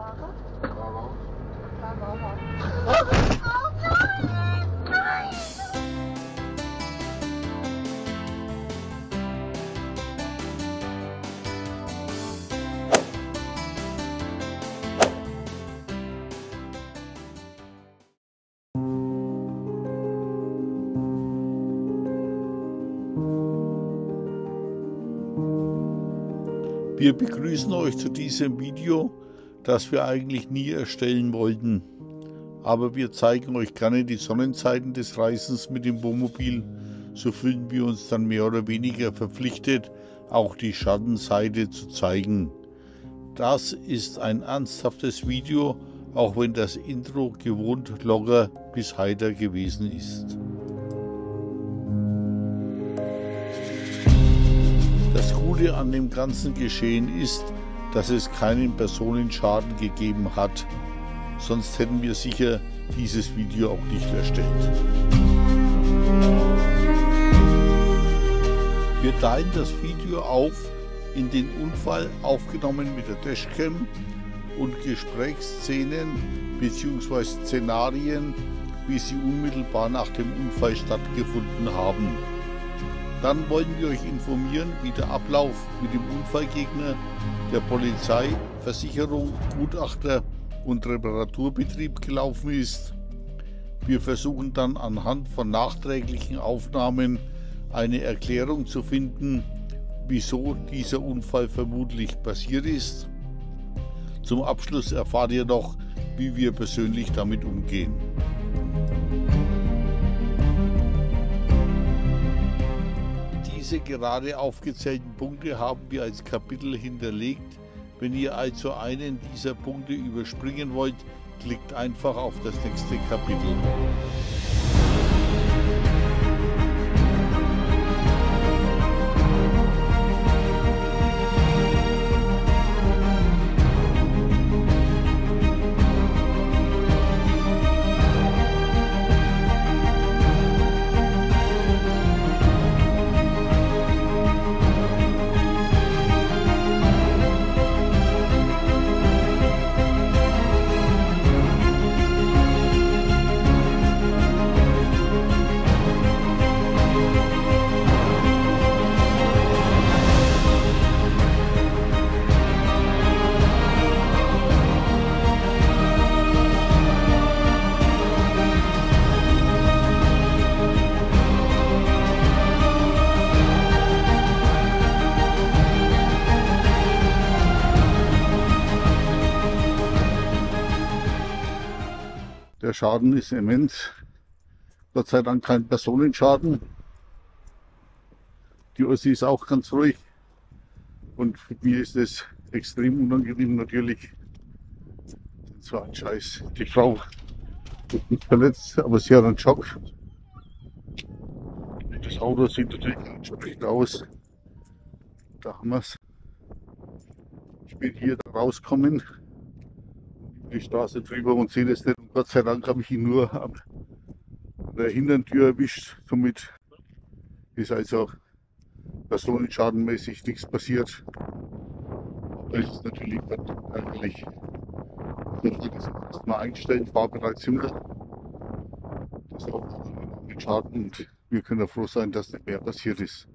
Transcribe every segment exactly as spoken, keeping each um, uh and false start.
Fahrer? Fahrer. Fahrer. Oh nein! Nein! Wir begrüßen euch zu diesem Video, das wir eigentlich nie erstellen wollten. Aber wir zeigen euch gerne die Sonnenseiten des Reisens mit dem Wohnmobil. So fühlen wir uns dann mehr oder weniger verpflichtet, auch die Schattenseite zu zeigen. Das ist ein ernsthaftes Video, auch wenn das Intro gewohnt locker bis heiter gewesen ist. Das Gute an dem ganzen Geschehen ist, dass es keinen Personenschaden gegeben hat. Sonst hätten wir sicher dieses Video auch nicht erstellt. Wir teilen das Video auf in den Unfall aufgenommen mit der Dashcam und Gesprächsszenen bzw. Szenarien, wie sie unmittelbar nach dem Unfall stattgefunden haben. Dann wollen wir euch informieren, wie der Ablauf mit dem Unfallgegner, der Polizei, Versicherung, Gutachter und Reparaturbetrieb gelaufen ist. Wir versuchen dann anhand von nachträglichen Aufnahmen eine Erklärung zu finden, wieso dieser Unfall vermutlich passiert ist. Zum Abschluss erfahrt ihr noch, wie wir persönlich damit umgehen. Diese gerade aufgezählten Punkte haben wir als Kapitel hinterlegt. Wenn ihr also einen dieser Punkte überspringen wollt, klickt einfach auf das nächste Kapitel. Der Schaden ist immens. Gott sei Dank kein Personenschaden. Die Ossi ist auch ganz ruhig. Und für mich ist es extrem unangenehm natürlich. Das war ein Scheiß. Die Frau ist nicht verletzt, aber sie hat einen Schock. Das Auto sieht natürlich entsprechend aus. Da haben wir es. Ich bin hier da rausgekommen, die Straße drüber und sehe das nicht. Und Gott sei Dank habe ich ihn nur an der Hintertür erwischt. Somit ist also personenschadenmäßig nichts passiert. Aber es ist natürlich ärgerlich. Ich muss das erstmal einstellen, Fahrbereitshülle. Das Auto mit Schaden und wir können froh sein, dass nicht mehr passiert ist.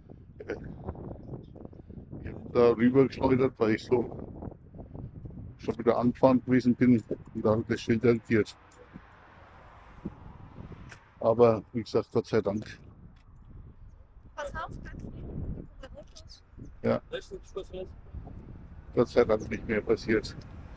Ich habe da rüber geschleudert, weil ich so schon wieder angefahren gewesen bin und da habe ich das Schild haltiert. Aber wie gesagt, Gott sei Dank. Pass auf, Ja. Gott sei Dank nicht mehr passiert.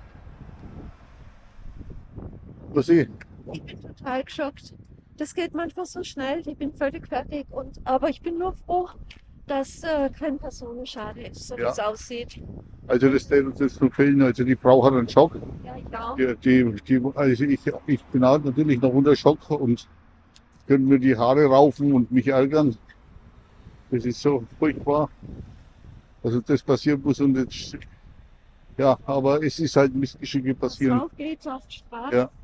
Was ich? ich bin total geschockt. Das geht manchmal so schnell, ich bin völlig fertig. Und, aber ich bin nur froh, dass äh, kein Personenschaden ist, so wie Ja. es aussieht. Also das ist zu fehlen. Also die Frau hat einen Schock. Ja, ich auch. Die, die, die, also ich, ich bin halt natürlich noch unter Schock und können mir die Haare raufen und mich ärgern. Das ist so furchtbar. Also das passieren muss und jetzt, ja, aber es ist halt Missgeschicke passieren. Pass auf geht's auf die Straße. Ja.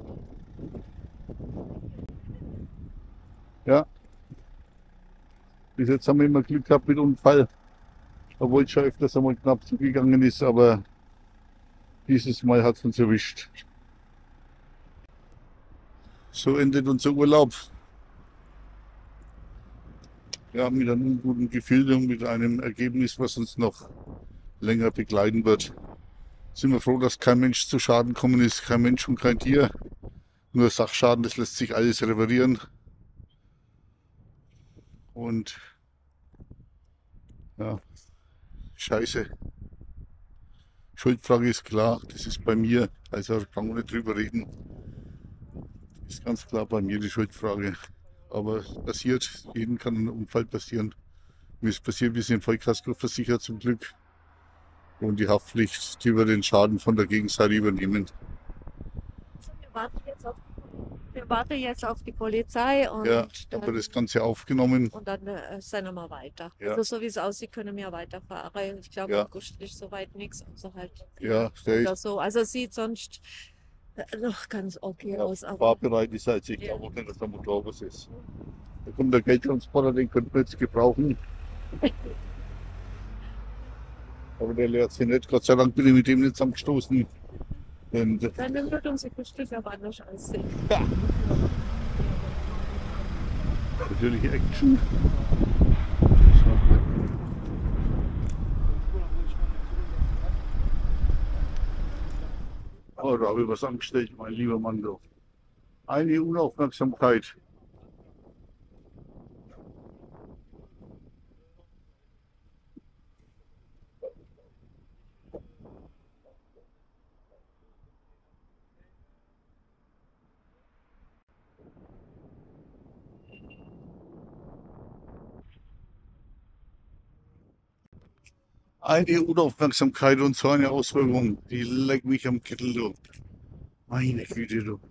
Ja. Bis jetzt haben wir immer Glück gehabt mit Unfall, obwohl es schon öfters einmal knapp zugegangen ist, aber dieses Mal hat es uns erwischt. So endet unser Urlaub. Ja, mit einem unguten Gefühl und mit einem Ergebnis, was uns noch länger begleiten wird. Sind wir froh, dass kein Mensch zu Schaden gekommen ist, kein Mensch und kein Tier. Nur Sachschaden, das lässt sich alles reparieren. Und ja, scheiße. Schuldfrage ist klar, das ist bei mir, also brauchen wir nicht drüber reden. Ist ganz klar bei mir die Schuldfrage. Aber es passiert, jedem kann ein Unfall passieren. Mir ist passiert, wir sind Vollkasko versichert zum Glück. Und die Haftpflicht, die wir den Schaden von der Gegenseite übernehmen. Also wir warten jetzt auf, wir warten jetzt auf die Polizei und Ja, dann, aber das Ganze aufgenommen. und dann äh, senden wir weiter. Ja. Also so wie es aussieht, können wir weiterfahren. Ich glaube, Ja. August ist soweit nichts, außer halt Ja, der oder ist so. Also es sieht sonst äh, noch ganz okay aus. Aber fahrbereit, ist also ich Ja. glaube auch nicht, dass der Motor was ist. Da kommt der Geldtransporter, den könnten wir jetzt gebrauchen. Aber der leert sich nicht. Gott sei Dank bin ich mit dem nicht zusammengestoßen. Denn das- dann wird unsere Küste aber anders aussehen. natürlich Action. Oh, da habe ich was angestellt, mein lieber Mann. Du. Eine Unaufmerksamkeit. Eine Unaufmerksamkeit und so eine Auswirkung, die leckt mich am Kittel, du. Meine Güte, du.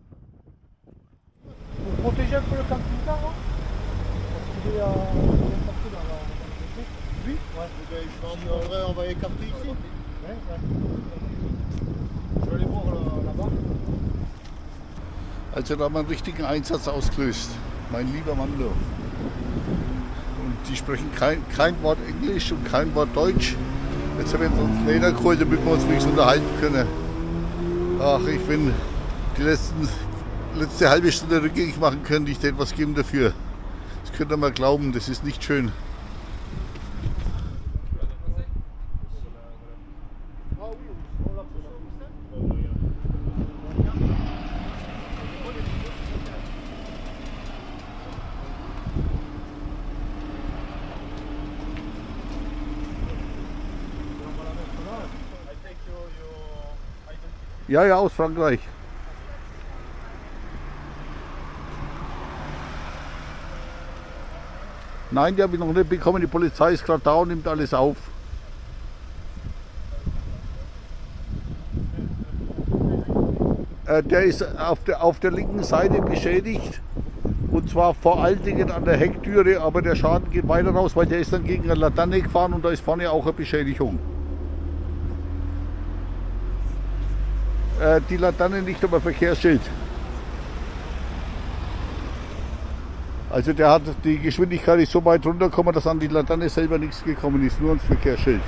Vous protégez un peu le camping-car, hein parce qu'il est euh, il est parti dans la... Lui Ouais. Eh ben, je vais en- en vrai, on va écarter ici. Ouais, ouais. Je vais aller voir là- là-bas. Also da haben wir einen richtigen Einsatz ausgelöst. Mein lieber Mann, du. Und die sprechen kein, kein Wort Englisch und kein Wort Deutsch. Jetzt haben wir uns Leder geholt, damit wir uns wenigstens unterhalten können. Ach, ich bin die letzten, letzte halbe Stunde rückgängig machen können, die ich dir etwas geben dafür. Das könnt ihr mal glauben, das ist nicht schön. Ja, ja, aus Frankreich. Nein, die habe ich noch nicht bekommen. Die Polizei ist gerade da und nimmt alles auf. Äh, der ist auf der, auf der linken Seite beschädigt. Und zwar vor allen Dingen an der Hecktüre, aber der Schaden geht weiter raus, weil der ist dann gegen eine Laterne gefahren und da ist vorne auch eine Beschädigung. Äh, die Laterne nicht, aber Verkehrsschild. Also der hat die Geschwindigkeit ist so weit runtergekommen, dass an die Laterne selber nichts gekommen ist, nur ans Verkehrsschild.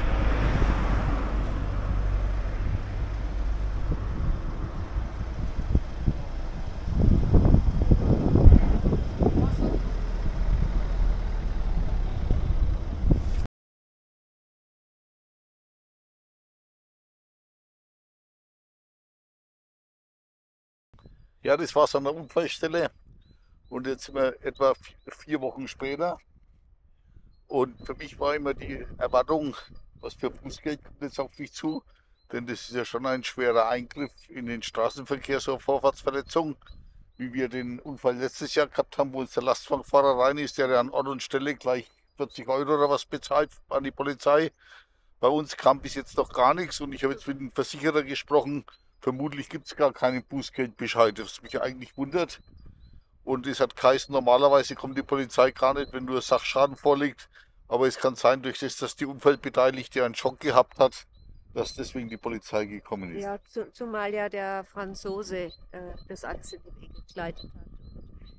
Ja, das war es an der Unfallstelle. Und jetzt sind wir etwa vier Wochen später. Und für mich war immer die Erwartung, was für Bußgeld kommt jetzt auf mich zu. Denn das ist ja schon ein schwerer Eingriff in den Straßenverkehr, so eine Vorfahrtsverletzung. Wie wir den Unfall letztes Jahr gehabt haben, wo uns der Lastwagenfahrer rein ist, der an Ort und Stelle gleich vierzig Euro oder was bezahlt an die Polizei. Bei uns kam bis jetzt noch gar nichts und ich habe jetzt mit dem Versicherer gesprochen. Vermutlich gibt es gar keinen Bußgeldbescheid, was mich eigentlich wundert. Und es hat geheißen, normalerweise kommt die Polizei gar nicht, wenn nur Sachschaden vorliegt. Aber es kann sein, durch das, dass die Unfallbeteiligte einen Schock gehabt hat, dass deswegen die Polizei gekommen ist. Ja, zu, zumal ja der Franzose äh, das alles in die Wege geleitet hat.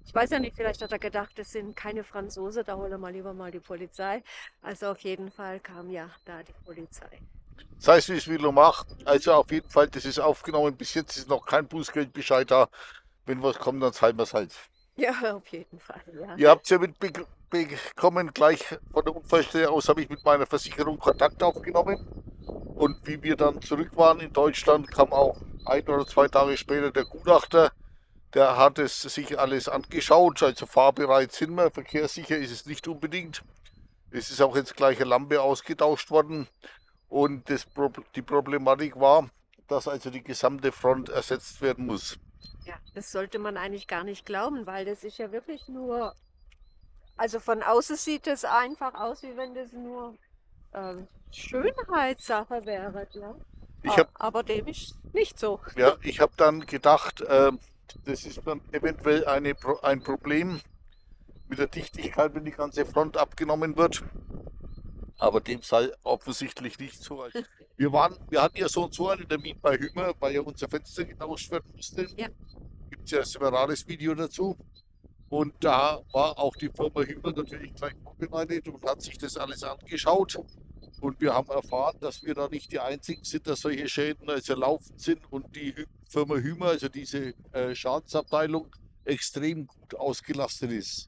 Ich weiß ja nicht, vielleicht hat er gedacht, das sind keine Franzosen, da holen wir lieber mal die Polizei. Also auf jeden Fall kam ja da die Polizei. Sei es wie es will und mach. Also auf jeden Fall, das ist aufgenommen. Bis jetzt ist noch kein Bußgeldbescheid da. Wenn was kommt, dann zahlen wir es halt. Ja, auf jeden Fall, ja. Ihr habt es ja mitbekommen, gleich von der Unfallstelle aus habe ich mit meiner Versicherung Kontakt aufgenommen. Und wie wir dann zurück waren in Deutschland, kam auch ein oder zwei Tage später der Gutachter. Der hat es sich alles angeschaut. Also fahrbereit sind wir, verkehrssicher ist es nicht unbedingt. Es ist auch jetzt gleich eine Lampe ausgetauscht worden. Und das, die Problematik war, dass also die gesamte Front ersetzt werden muss. Ja, das sollte man eigentlich gar nicht glauben, weil das ist ja wirklich nur, also von außen sieht es einfach aus, wie wenn das nur ähm, Schönheitssache wäre. Ja? Ich hab, Aber dem ist nicht so. Ja, ich habe dann gedacht, äh, das ist dann eventuell eine, ein Problem mit der Dichtigkeit, wenn die ganze Front abgenommen wird. Aber dem sei offensichtlich nicht so. Wir, waren, wir hatten ja so und so einen Termin bei Hümer, weil ja unser Fenster getauscht werden musste. Ja. Gibt es ja ein separates Video dazu. Und da war auch die Firma Hümer natürlich gleich vorbereitet und hat sich das alles angeschaut. Und wir haben erfahren, dass wir da nicht die Einzigen sind, dass solche Schäden also laufend sind und die Firma Hümer, also diese äh, Schadensabteilung, extrem gut ausgelastet ist.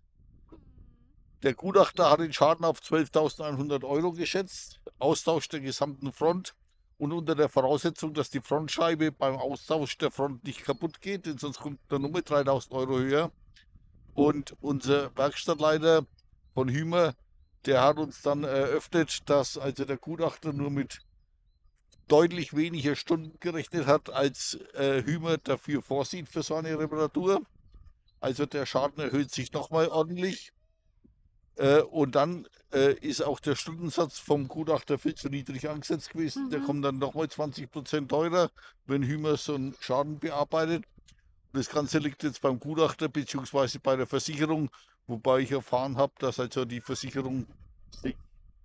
Der Gutachter hat den Schaden auf zwölftausendeinhundert Euro geschätzt, Austausch der gesamten Front und unter der Voraussetzung, dass die Frontscheibe beim Austausch der Front nicht kaputt geht, denn sonst kommt der Nummer dreitausend Euro höher. Und unser Werkstattleiter von Hümer, der hat uns dann eröffnet, dass also der Gutachter nur mit deutlich weniger Stunden gerechnet hat, als äh, Hümer dafür vorsieht für so eine Reparatur. Also der Schaden erhöht sich nochmal ordentlich. Äh, und dann äh, ist auch der Stundensatz vom Gutachter viel zu niedrig angesetzt gewesen. Mhm. Der kommt dann nochmal zwanzig Prozent teurer, wenn Hümer so einen Schaden bearbeitet. Das Ganze liegt jetzt beim Gutachter bzw. bei der Versicherung, wobei ich erfahren habe, dass also die Versicherung sich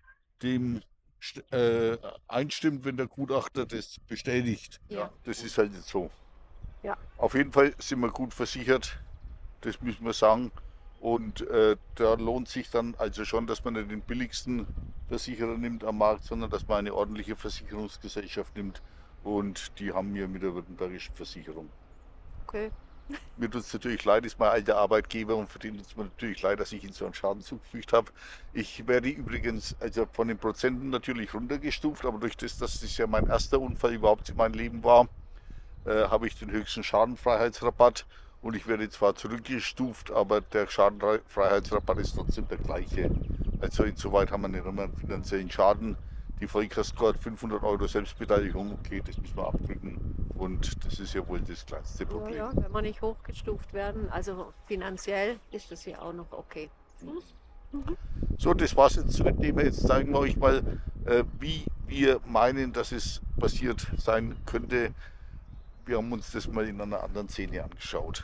dem äh, einstimmt, wenn der Gutachter das bestätigt. Ja. Das ist halt jetzt so. Ja. Auf jeden Fall sind wir gut versichert, das müssen wir sagen. Und äh, da lohnt sich dann also schon, dass man nicht den billigsten Versicherer nimmt am Markt, sondern dass man eine ordentliche Versicherungsgesellschaft nimmt. Und die haben wir mit der württembergischen Versicherung. Okay. Mir tut es natürlich leid, ist mein alter Arbeitgeber und für den tut es mir natürlich leid, dass ich ihn so einen Schaden zugefügt habe. Ich werde übrigens also von den Prozenten natürlich runtergestuft, aber durch das, dass das ja mein erster Unfall überhaupt in meinem Leben war, äh, habe ich den höchsten Schadenfreiheitsrabatt. Und ich werde zwar zurückgestuft, aber der Schadenfreiheitsrabatt ist trotzdem der gleiche. Also insoweit haben wir nicht immer einen finanziellen Schaden. Die Vollkasko hat fünfhundert Euro Selbstbeteiligung, okay, das müssen wir abdrücken. Und das ist ja wohl das kleinste Problem. Ja, ja, wenn wir nicht hochgestuft werden, also finanziell ist das ja auch noch okay. Mhm. Mhm. So, das war's jetzt zu dem Thema. Jetzt zeigen wir euch mal, äh, wie wir meinen, dass es passiert sein könnte. Wir haben uns das mal in einer anderen Szene angeschaut.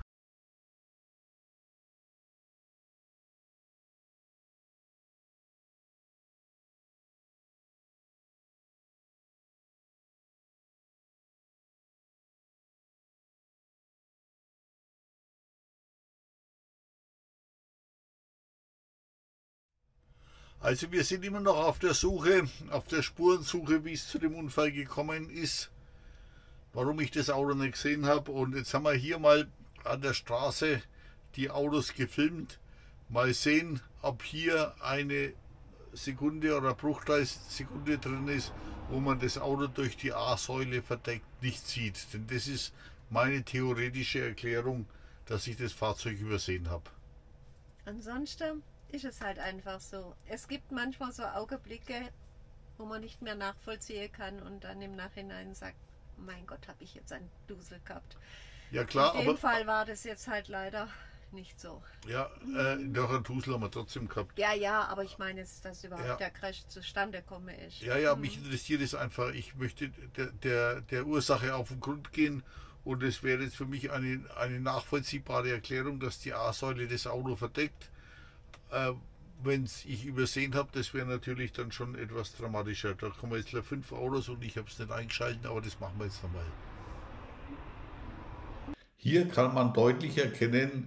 Also wir sind immer noch auf der Suche, auf der Spurensuche, wie es zu dem Unfall gekommen ist, warum ich das Auto nicht gesehen habe. Und jetzt haben wir hier mal an der Straße die Autos gefilmt. Mal sehen, ob hier eine Sekunde oder Bruchteilsekunde drin ist, wo man das Auto durch die A-Säule verdeckt nicht sieht. Denn das ist meine theoretische Erklärung, dass ich das Fahrzeug übersehen habe. Ansonsten ist es halt einfach so. Es gibt manchmal so Augenblicke, wo man nicht mehr nachvollziehen kann und dann im Nachhinein sagt, mein Gott, habe ich jetzt einen Dusel gehabt. Ja klar, in dem aber, Fall war das jetzt halt leider nicht so. Ja, äh, doch einen Dusel haben wir trotzdem gehabt. Ja, ja, aber ich meine jetzt, dass überhaupt ja. der Crash zustande komme ist. Ja, ja, mich interessiert es einfach. Ich möchte der, der, der Ursache auf den Grund gehen und es wäre jetzt für mich eine, eine nachvollziehbare Erklärung, dass die A-Säule das Auto verdeckt. Äh, Wenn ich übersehen habe, das wäre natürlich dann schon etwas dramatischer. Da kommen jetzt fünf Autos und ich habe es nicht eingeschaltet, aber das machen wir jetzt nochmal. Hier kann man deutlich erkennen,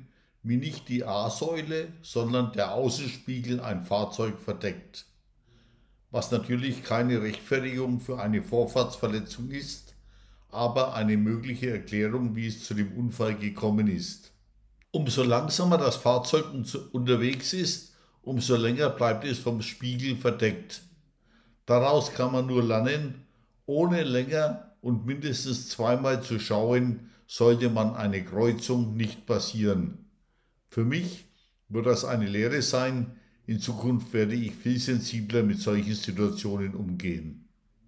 wie nicht die A-Säule, sondern der Außenspiegel ein Fahrzeug verdeckt. Was natürlich keine Rechtfertigung für eine Vorfahrtsverletzung ist, aber eine mögliche Erklärung, wie es zu dem Unfall gekommen ist. Umso langsamer das Fahrzeug unterwegs ist, umso länger bleibt es vom Spiegel verdeckt. Daraus kann man nur lernen, ohne länger und mindestens zweimal zu schauen, sollte man eine Kreuzung nicht passieren. Für mich wird das eine Lehre sein. In Zukunft werde ich viel sensibler mit solchen Situationen umgehen.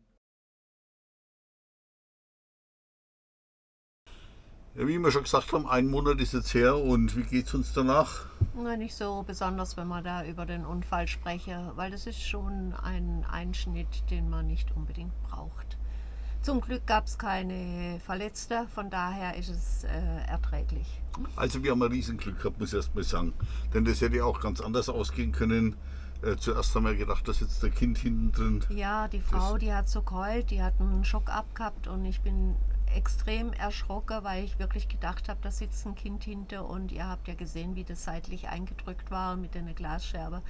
Ja, wie wir schon gesagt haben, ein Monat ist jetzt her und wie geht es uns danach? Na, nicht so besonders, wenn man da über den Unfall spreche, weil das ist schon ein Einschnitt, den man nicht unbedingt braucht. Zum Glück gab es keine Verletzte, von daher ist es äh, erträglich. Also wir haben ein Riesenglück gehabt, muss ich erst mal sagen. Denn das hätte auch ganz anders ausgehen können. Äh, zuerst haben wir gedacht, da sitzt der Kind hinten drin. Ja, die Frau, das die hat so geheult, die hat einen Schock abgehabt und ich bin extrem erschrocken, weil ich wirklich gedacht habe, da sitzt ein Kind hinter und ihr habt ja gesehen, wie das seitlich eingedrückt war mit einer Glasscherbe.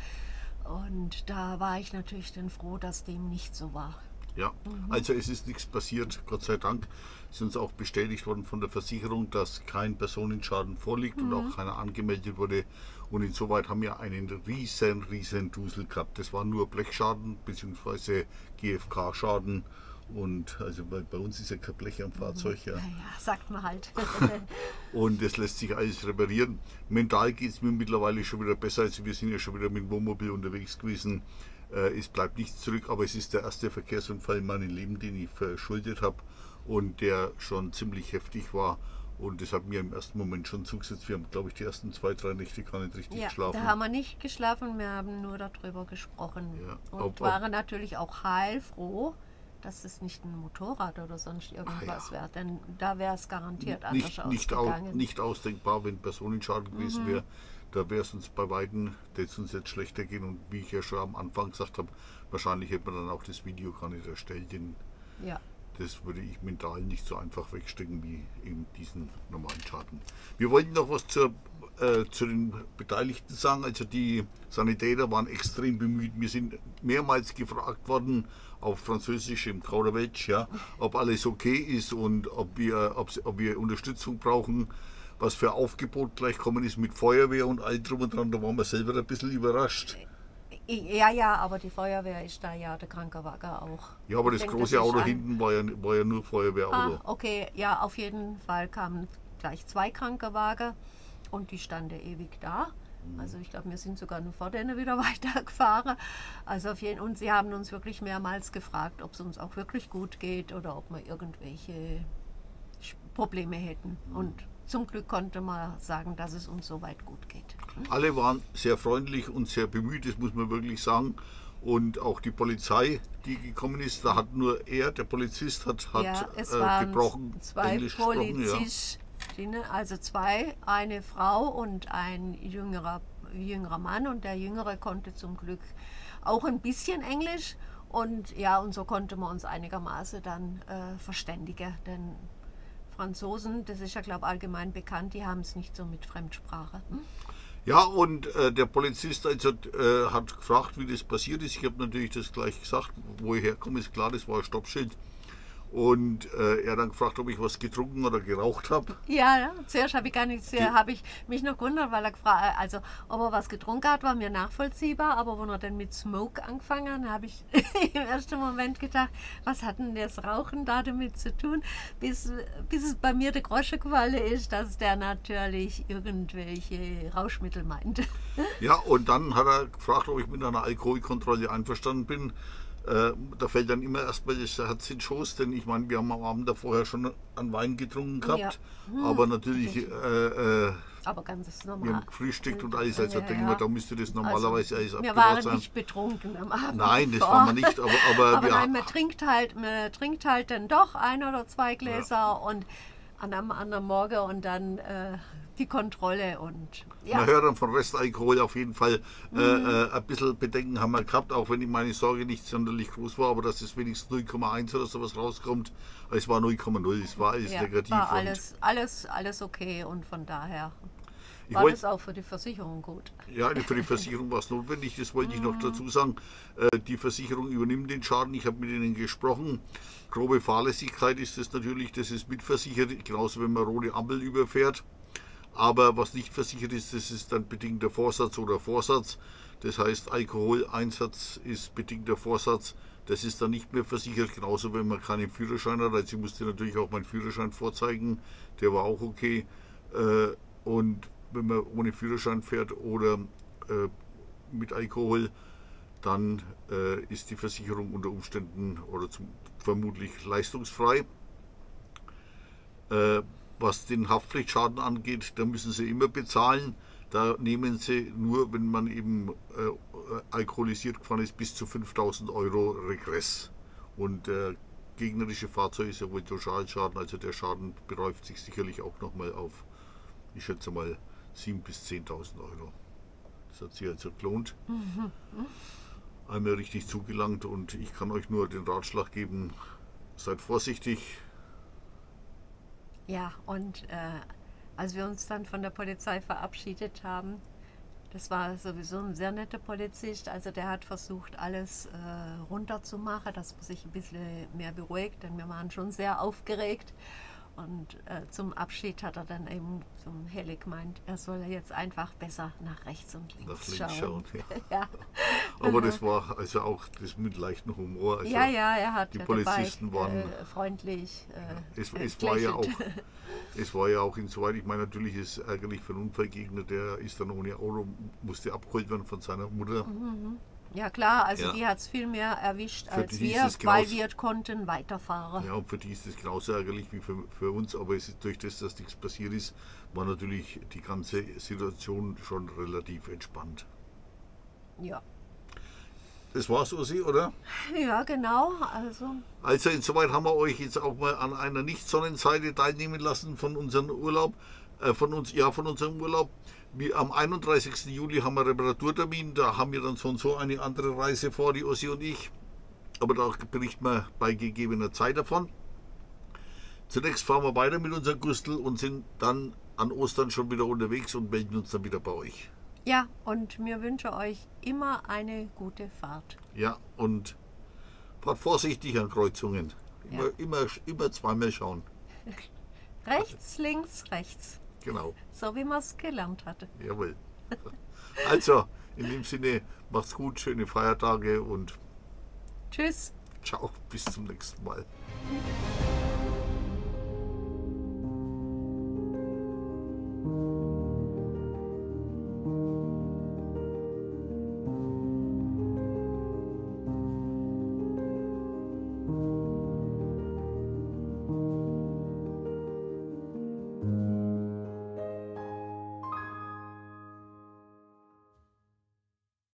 Und da war ich natürlich dann froh, dass dem nicht so war. Ja, also es ist nichts passiert, Gott sei Dank. Es ist uns auch bestätigt worden von der Versicherung, dass kein Personenschaden vorliegt mhm. und auch keiner angemeldet wurde. Und insoweit haben wir einen riesen, riesen Dusel gehabt. Das war nur Blechschaden bzw. G F K-Schaden. Und also bei, bei uns ist ja kein Blech am Fahrzeug. Ja, ja, ja sagt man halt. Und das lässt sich alles reparieren. Mental geht es mir mittlerweile schon wieder besser. Also wir sind ja schon wieder mit dem Wohnmobil unterwegs gewesen. Äh, es bleibt nichts zurück, aber es ist der erste Verkehrsunfall in meinem Leben, den ich verschuldet habe und der schon ziemlich heftig war. Und das hat mir im ersten Moment schon zugesetzt. Wir haben, glaube ich, die ersten zwei, drei Nächte gar nicht richtig ja, geschlafen. Da haben wir nicht geschlafen, wir haben nur darüber gesprochen. Ja, und ob, waren ob, natürlich auch heilfroh, dass es nicht ein Motorrad oder sonst irgendwas ja. wäre. Denn da wäre es garantiert anders nicht, nicht ausgegangen. Au, nicht ausdenkbar, wenn Personenschaden gewesen mhm. wäre. Da wäre es uns bei Weitem, da es uns jetzt schlechter gehen. Und wie ich ja schon am Anfang gesagt habe, wahrscheinlich hätte man dann auch das Video gar nicht erstellt. Denn ja. das würde ich mental nicht so einfach wegstecken wie eben diesen normalen Schaden. Wir wollten noch was zur, äh, zu den Beteiligten sagen. Also die Sanitäter waren extrem bemüht. Wir sind mehrmals gefragt worden, auf Französisch im Kauderwelsch, ja, ob alles okay ist und ob wir, ob, ob wir Unterstützung brauchen. Was für Aufgebot gleich kommen ist mit Feuerwehr und all drum und dran, da waren wir selber ein bisschen überrascht. Ja, ja, aber die Feuerwehr ist da ja, der Krankenwagen auch. Ja, aber das denke, große das Auto an... hinten war ja, war ja nur Feuerwehrauto. Ah, okay, ja, auf jeden Fall kamen gleich zwei Krankenwagen und die standen ewig da. Also ich glaube, wir sind sogar nur vor denen wieder weitergefahren. Also auf jeden, und sie haben uns wirklich mehrmals gefragt, ob es uns auch wirklich gut geht oder ob wir irgendwelche Probleme hätten. Und zum Glück konnte man sagen, dass es uns soweit gut geht. Alle waren sehr freundlich und sehr bemüht, das muss man wirklich sagen. Und auch die Polizei, die gekommen ist, da hat nur er, der Polizist, hat, hat ja, es äh, waren gebrochen zwei Englisch Polizisten, ja. Also zwei, eine Frau und ein jüngerer, jüngerer Mann. Und der Jüngere konnte zum Glück auch ein bisschen Englisch. Und ja, und so konnte man uns einigermaßen dann äh, verständigen. Denn Franzosen, das ist ja, glaube ich, allgemein bekannt, die haben es nicht so mit Fremdsprache. Hm? Ja, und äh, der Polizist also, äh, hat gefragt, wie das passiert ist. Ich habe natürlich das gleich gesagt, wo ich herkomme, ist klar, das war ein Stoppschild. Und äh, er hat dann gefragt, ob ich was getrunken oder geraucht habe. Ja, ja, zuerst habe ich gar nichts, habe ich mich noch gewundert, weil er gefragt, also ob er was getrunken hat, war mir nachvollziehbar, aber wenn er dann mit Smoke angefangen hat, habe ich im ersten Moment gedacht, was hat denn das Rauchen da damit zu tun, bis, bis es bei mir der Groschen gefallen ist, dass der natürlich irgendwelche Rauschmittel meinte. Ja, und dann hat er gefragt, ob ich mit einer Alkoholkontrolle einverstanden bin. Äh, da fällt dann immer erstmal das Herz in den Schoß, denn ich meine, wir haben am Abend davor schon an Wein getrunken gehabt, ja. hm, aber natürlich, äh, äh, aber ganz normal. Wir haben gefrühstückt und alles, also ja, denken ja. wir, da müsste das normalerweise also, alles wir abgebaut waren sein. nicht betrunken am Abend. Nein, das bevor. waren wir nicht, aber, aber, aber wir nein, man trinkt halt, man trinkt halt dann doch ein oder zwei Gläser ja. und an einem anderen Morgen und dann äh, die Kontrolle und ja. Man hört dann von Restalkohol auf jeden Fall mhm. äh, ein bisschen Bedenken haben wir gehabt, auch wenn meine Sorge nicht sonderlich groß war, aber dass es wenigstens null Komma eins oder sowas rauskommt. Es war null Komma null, es war alles ja, negativ. War alles, alles, alles okay und von daher. Ich War wollt, das auch für die Versicherung gut? ja, für die Versicherung war es notwendig, das wollte ich noch dazu sagen. Äh, die Versicherung übernimmt den Schaden, ich habe mit ihnen gesprochen. Grobe Fahrlässigkeit ist das natürlich, das ist mitversichert, genauso wenn man rote Ampel überfährt. Aber was nicht versichert ist, das ist dann bedingter Vorsatz oder Vorsatz. Das heißt, Alkoholeinsatz ist bedingter Vorsatz. Das ist dann nicht mehr versichert, genauso wenn man keinen Führerschein hat. Also ich musste natürlich auch meinen Führerschein vorzeigen, der war auch okay. Äh, und wenn man ohne Führerschein fährt oder äh, mit Alkohol, dann äh, ist die Versicherung unter Umständen oder zum, vermutlich leistungsfrei. Äh, was den Haftpflichtschaden angeht, da müssen Sie immer bezahlen. Da nehmen Sie nur, wenn man eben äh, alkoholisiert gefahren ist, bis zu fünftausend Euro Regress. Und der gegnerische Fahrzeug ist ja wohl Totalschaden, also der Schaden beläuft sich sicherlich auch nochmal auf, ich schätze mal, siebentausend bis zehntausend Euro. Das hat sich also gelohnt. Mhm. Einmal richtig zugelangt und ich kann euch nur den Ratschlag geben, seid vorsichtig. Ja, und äh, als wir uns dann von der Polizei verabschiedet haben, das war sowieso ein sehr netter Polizist, also der hat versucht, alles äh, runterzumachen, dass man sich ein bisschen mehr beruhigt, denn wir waren schon sehr aufgeregt. Und äh, zum Abschied hat er dann eben zum Heli gemeint, er soll jetzt einfach besser nach rechts und links, Nach links schauen. schauen, ja. Ja. Aber das war also auch das mit leichtem Humor. Also ja, ja, er hat die ja Polizisten dabei, waren äh, freundlich. Äh, Es, äh, es, war ja auch, gelächelt. es war ja auch insoweit, ich meine, natürlich ist es ärgerlich für einen Unfallgegner, der ist dann ohne Auto, musste abgeholt werden von seiner Mutter. Mhm. Ja klar, also Ja. die hat es viel mehr erwischt Für als die wir, ist es weil genauso- wir konnten weiterfahren. Ja, und für die ist es genauso ärgerlich wie für, für uns, aber es ist durch das, dass nichts passiert ist, war natürlich die ganze Situation schon relativ entspannt. Ja, Das war's, Ossi, oder? ja genau, also Also insoweit haben wir euch jetzt auch mal an einer Nicht-Sonnenseite teilnehmen lassen von unserem Urlaub, äh, von uns, ja, von unserem Urlaub. Wir, am einunddreißigsten Juli haben wir Reparaturtermin, da haben wir dann so und so eine andere Reise vor, die Ossi und ich. Aber da berichten wir bei gegebener Zeit davon. Zunächst fahren wir weiter mit unserem Gustl und sind dann an Ostern schon wieder unterwegs und melden uns dann wieder bei euch. ja, und mir wünsche euch immer eine gute Fahrt. Ja, und fahrt vorsichtig an Kreuzungen. Immer, Ja. immer, immer zweimal schauen. Rechts, links, rechts, Genau. so wie man es gelernt hatte. Jawohl. Also, in dem Sinne, macht's gut, schöne Feiertage und Tschüss. ciao, bis zum nächsten Mal.